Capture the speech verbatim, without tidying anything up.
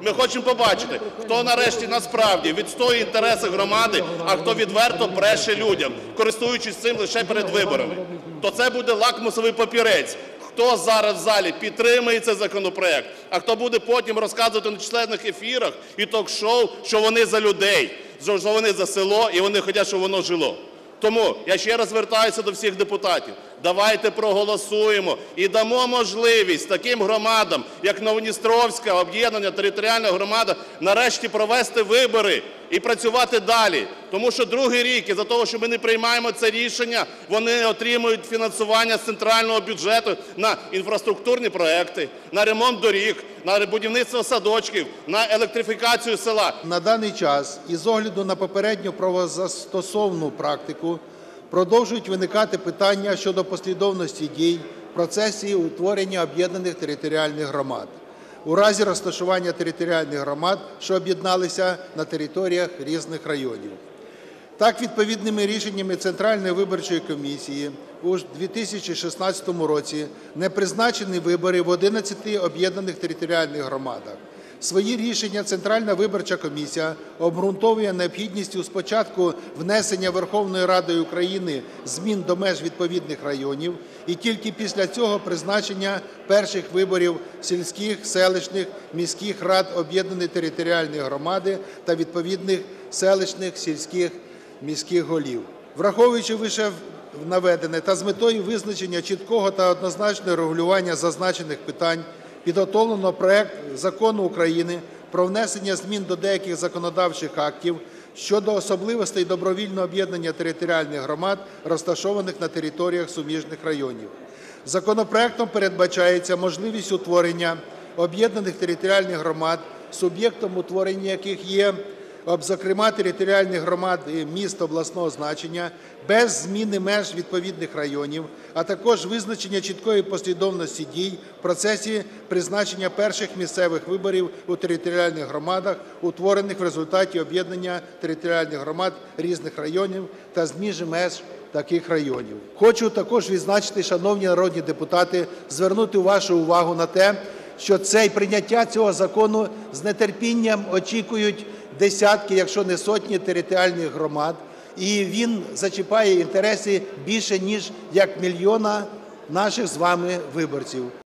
Ми хочемо побачити, хто нарешті насправді відстоює інтереси громади, а хто відверто бреше людям, користуючись цим лише перед виборами. То це буде лакмусовий папірець, хто зараз в залі підтримує цей законопроект, а хто буде потім розказувати на численних ефірах і ток-шоу, що вони за людей, що вони за село і вони хочуть, щоб воно жило. Тому я ще раз звертаюся до всіх депутатів. Давайте проголосуємо і дамо можливість таким громадам, як Новодністровська об'єднана територіальна громада, нарешті провести вибори і працювати далі. Тому що другий рік із-за того, що ми не приймаємо це рішення, вони отримують фінансування з центрального бюджету на інфраструктурні проекти, на ремонт доріг, на будівництво садочків, на електрифікацію села. На даний час, із огляду на попередню правозастосовну практику, продовжують виникати питання щодо послідовності дій в процесі утворення об'єднаних територіальних громад у разі розташування територіальних громад, що об'єдналися на територіях різних районів. Так, відповідними рішеннями Центральної виборчої комісії у дві тисячі шістнадцятому році не призначені вибори в одинадцяти об'єднаних територіальних громадах. Свої рішення Центральна виборча комісія обґрунтовує необхідністю спочатку внесення Верховною Радою України змін до меж відповідних районів і тільки після цього призначення перших виборів сільських, селищних, міських рад об'єднаної територіальної громади та відповідних селищних, сільських, міських голів. Враховуючи вище наведене та з метою визначення чіткого та однозначного регулювання зазначених питань, підготовлено проект Закону України про внесення змін до деяких законодавчих актів щодо особливостей добровільного об'єднання територіальних громад, розташованих на територіях суміжних районів. Законопроектом передбачається можливість утворення об'єднаних територіальних громад, суб'єктом утворення яких є, зокрема, територіальних громад міст обласного значення, без зміни меж відповідних районів, а також визначення чіткої послідовності дій в процесі призначення перших місцевих виборів у територіальних громадах, утворених в результаті об'єднання територіальних громад різних районів та зміни меж таких районів. Хочу також відзначити, шановні народні депутати, звернути вашу увагу на те, що цей прийняття цього закону з нетерпінням очікують десятки, якщо не сотні територіальних громад, і він зачіпає інтереси більше ніж як мільйона наших з вами виборців.